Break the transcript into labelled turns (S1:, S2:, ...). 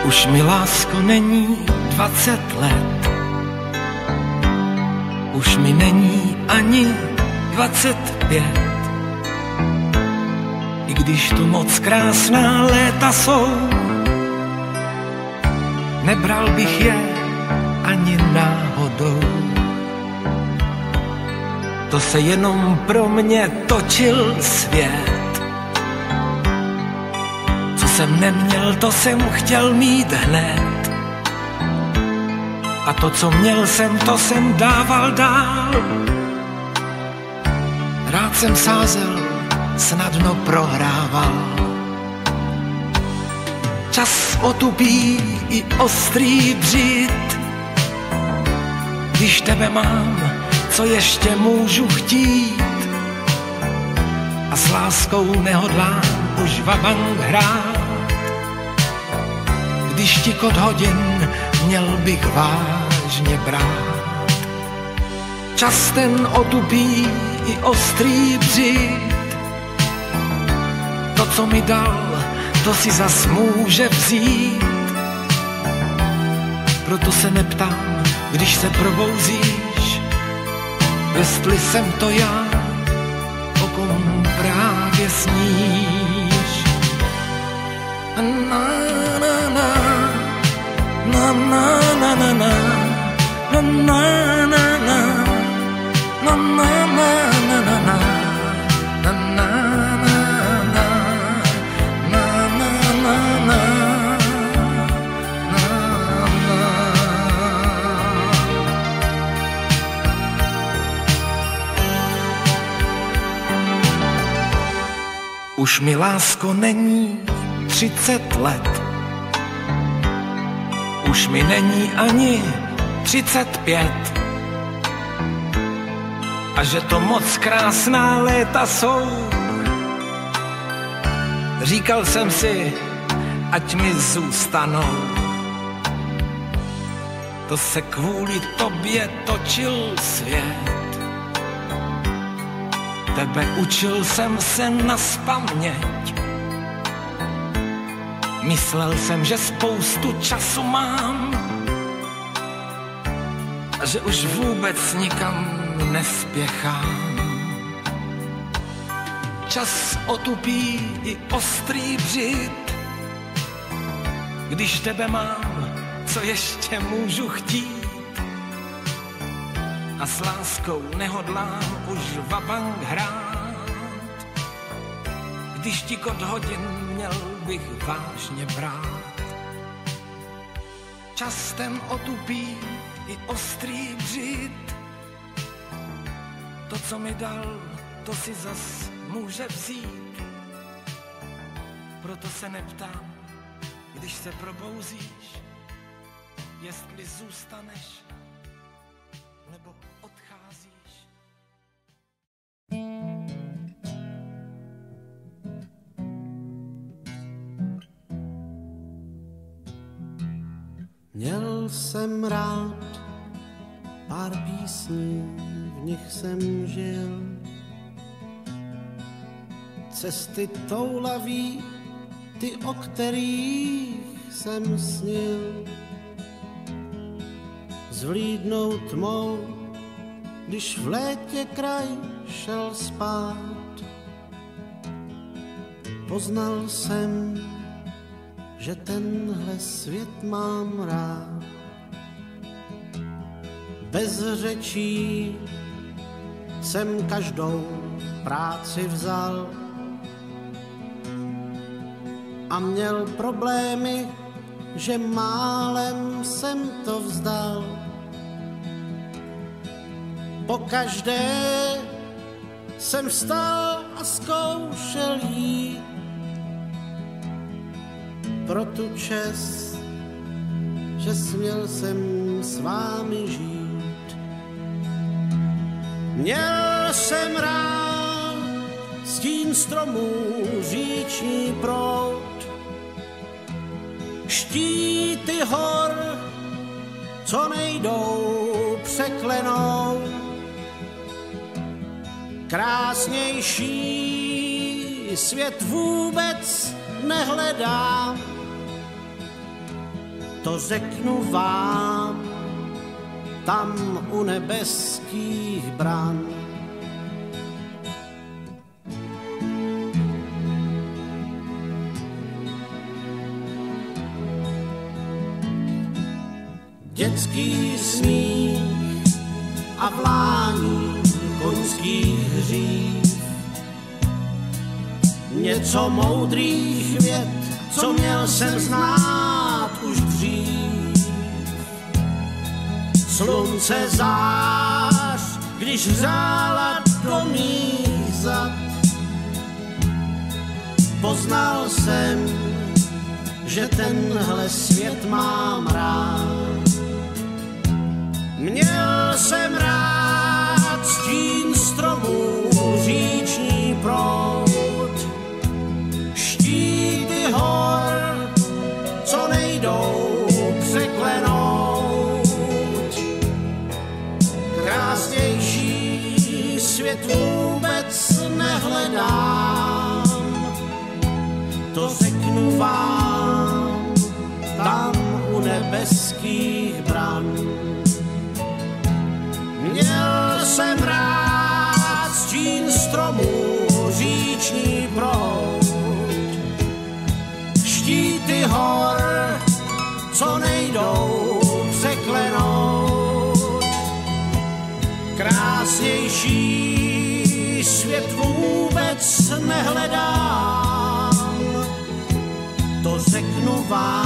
S1: Už mi, lásko, není 20 let, už mi není ani 25. I když tu moc krásná léta jsou, nebral bych je ani náhodou. To se jenom pro mě točil svět. Co jsem neměl, to jsem chtěl mít hned. A to, co měl jsem, to jsem dával dál. Rád jsem sázel, snadno prohrával. Čas otupí i ostrý břit. Když tebe mám, co ještě můžu chtít? A s láskou nehodlám už vabank hrát. Když tikot hodin měl bych vážně brát. Čas ten otupí i ostrý břit. To, co mi dal, to si zas může vzít. Proto se neptám, když se probouzíš, jestli jsem to já, o kom právě sníš. Na na na na na na na na na na na na na na na na. Už mi, lásko, není 30 let, už mi není ani 35. A že to moc krásná léta jsou, říkal jsem si, ať mi zůstanou. To se kvůli tobě točil svět. Tebe učil jsem se nazpaměť. Myslel jsem, že spoustu času mám a že už vůbec nikam nespěchám. Čas otupí i ostrý břit. Když tebe mám, co ještě můžu chtít? A s láskou nehodlám už vabank hrát. Když tikot hodin měl bych vážně brát. Čas ten otupí i ostrý břit. To, co mi dal, to si zas může vzít. Proto se neptám, když se probouzíš, jestli zůstaneš nebo odcházíš.
S2: Měl jsem rád pár písní, v nich jsem žil. Cesty toulaví, ty, o kterých jsem snil. Zvlídnou tmou, když v létě kraj šel spát. Poznal jsem, že tenhle svět mám rád. Bez řečí jsem každou práci vzal a měl problémy, že málem jsem to vzdal. Pokaždé jsem vstal a zkoušel jít pro tu čest, že směl jsem s vámi žít. Měl jsem rád stín stromů, říční proud, štíty hor, co nejdou překlenout. Krásnější svět vůbec nehledám. to řeknu vám, tam u nebeských bran. Dětský smích a vlání koňských hřív, něco moudrých vět, co měl jsem znát už dřív. Slunce zář, když hřála do mých zad, poznal jsem, že tenhle svět mám rád. Měl jsem rád stín stromů, říční proud, štíty hor, co nejdou překlenout. Krásnější svět vůbec nehledám, to řeknu vám, tam u nebeských bran. Měl jsem rád stín stromů, říční proud, štíty hor, co nejdou překlenout. Krásnější svět vůbec nehledám, to řeknu vám.